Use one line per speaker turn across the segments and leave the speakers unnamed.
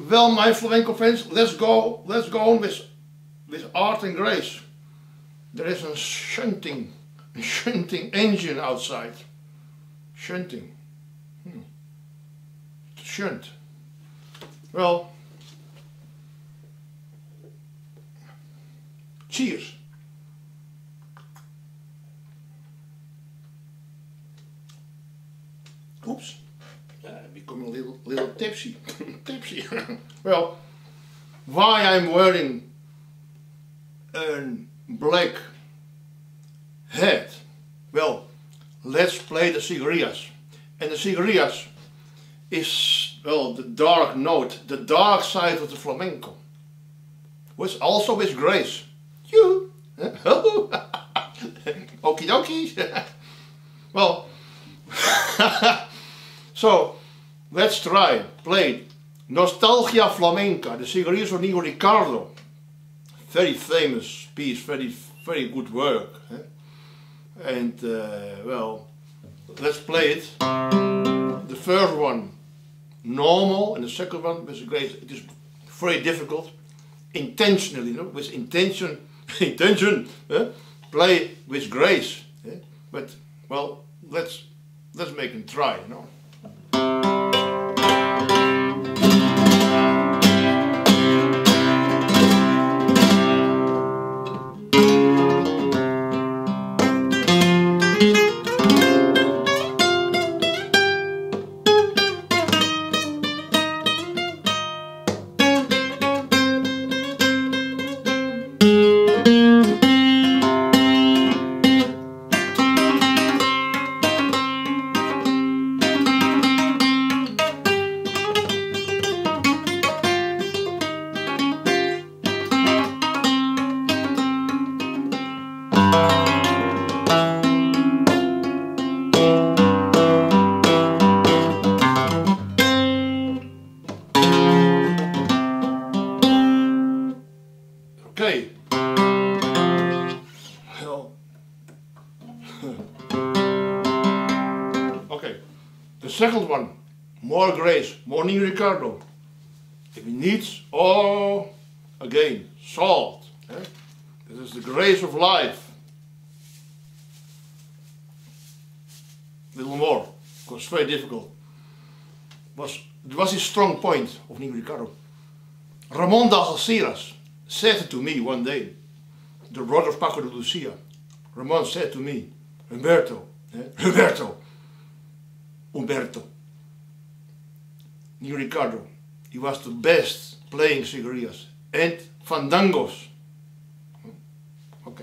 Well, my flamenco friends, let's go on with art and grace. There is a shunting engine outside. Shunting. Shunt. Well, cheers. Oops. I'm becoming a little tipsy. Tipsy. Well, why I'm wearing a black hat? Well, let's play the cigarias. And the cigarias is, well, the dark note, the dark side of the flamenco. Also with grace. You. Okie dokie. Well, so let's try play Nostalgia Flamenca, the cigarias of Nino Ricardo. Very famous piece, very good work. And well, let's play it. The first one normal and the second one with grace. It is very difficult, intentionally, with intention, play with grace. But well, let's make him try, Okay. Well. Okay. The second one, more grace, more Nino Ricardo. If he needs, again, salt. This is the grace of life. A little more, because it's very difficult. It was his strong point of Nino Ricardo. Ramon de Algeciras said to me one day, the brother of Paco de Lucia. Ramon said to me, Humberto, Nino Ricardo, he was the best playing cigarias and fandangos. Okay.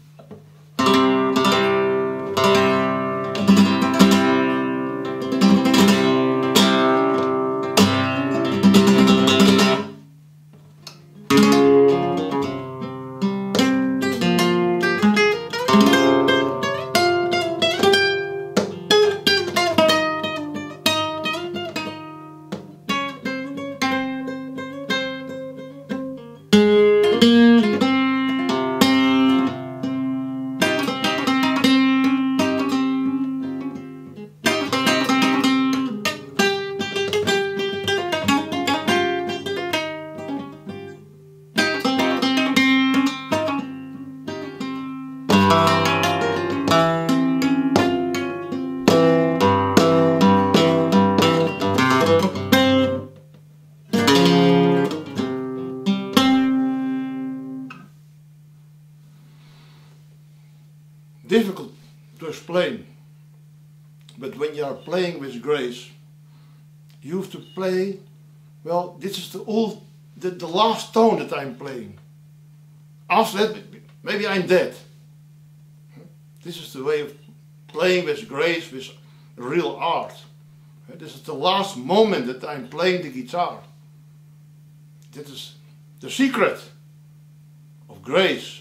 Difficult to explain, but when you are playing with grace, you have to play, well, this is the last tone that I'm playing. After that, maybe I'm dead. This is the way of playing with grace, with real art. This is the last moment that I'm playing the guitar. This is the secret of grace.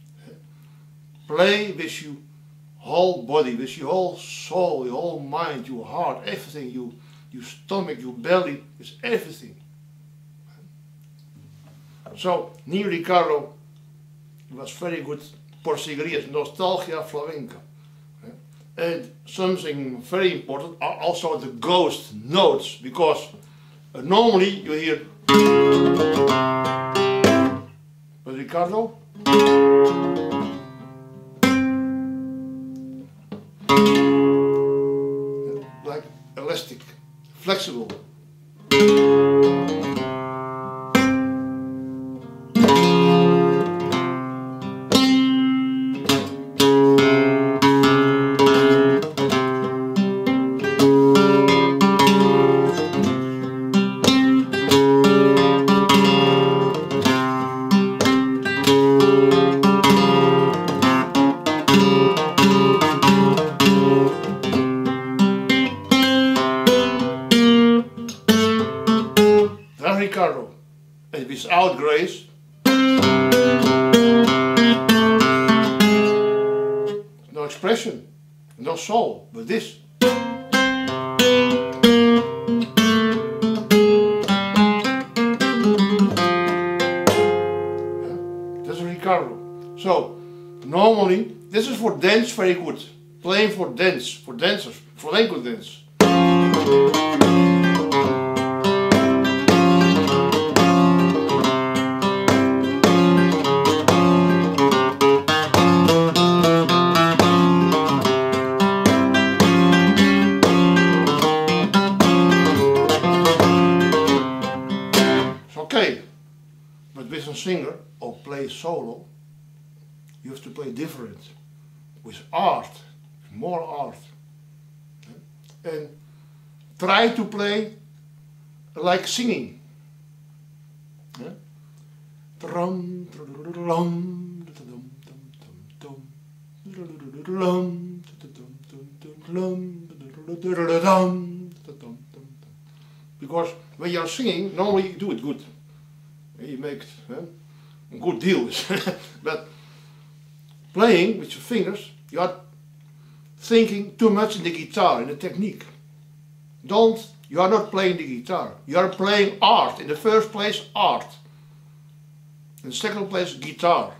Play with your whole body, with your whole soul, your whole mind, your heart, everything, your stomach, your belly, with everything. So, Nino Ricardo was very good por cigarias, Nostalgia Flamenca. And something very important are also the ghost notes, because normally you hear But Ricardo. Like elastic, flexible. Ricardo, and without grace, no expression, no soul, but this. That's Ricardo. So, normally, this is for dance very good. Playing for dance, for dancers, flamenco dance. Okay, but with a singer or play solo, you have to play different, with art, more art, and try to play like singing. Because when you are singing, normally you do it good. You make a good deal with but playing with your fingers, you are thinking too much in the guitar, in the technique. You are not playing the guitar. You are playing art. In the first place, art. In the second place, guitar.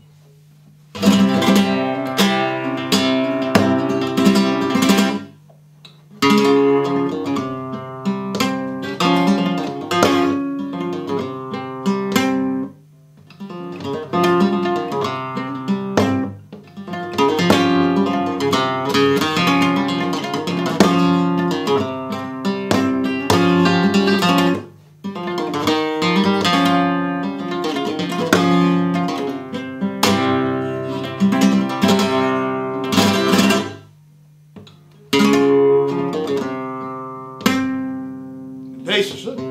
Basis, hè?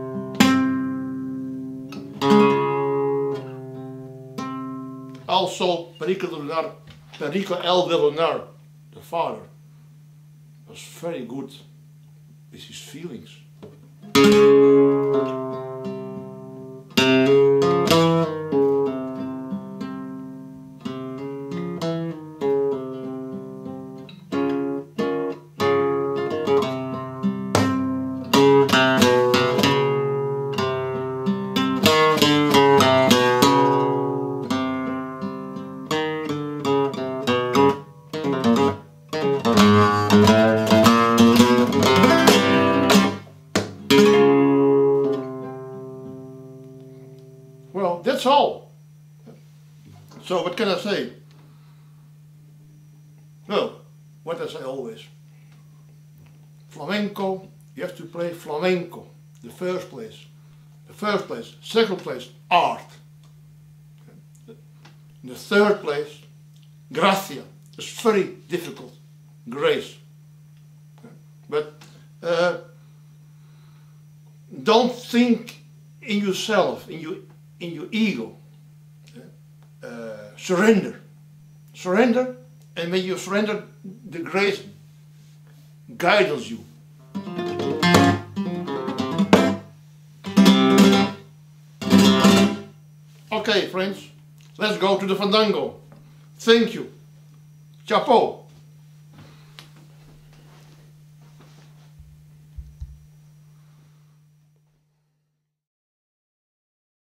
Also, Perico El Villonar, the father, was very good with his feelings. Well, that's all. So what can I say? Well, what I say always. Flamenco, you have to play flamenco. The first place. The first place. Second place, art. In the third place, gracia. It's very difficult. Grace. But don't think in yourself, in your ego. Surrender. Surrender, and when you surrender, the grace guides you. Okay, friends, let's go to the fandango. Thank you. Chapeau.